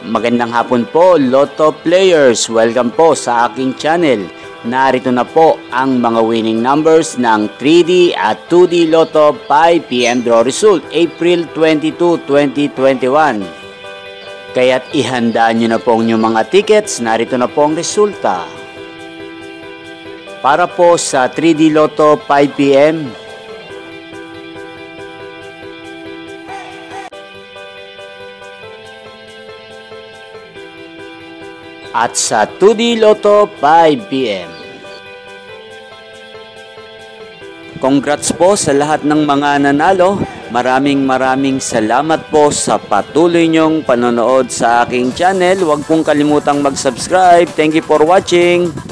Magandang hapon po, Lotto players. Welcome po sa aking channel. Narito na po ang mga winning numbers ng 3D at 2D Lotto 5 PM draw result April 22, 2021. Kaya't ihanda nyo na po ang inyong mga tickets. Narito na po ang resulta. Para po sa 3D Lotto 5 PM, at sa 2D Lotto 5 PM. Congrats po sa lahat ng mga nanalo. Maraming salamat po sa patuloy nyong panonood sa aking channel. Huwag pong kalimutang mag-subscribe. Thank you for watching.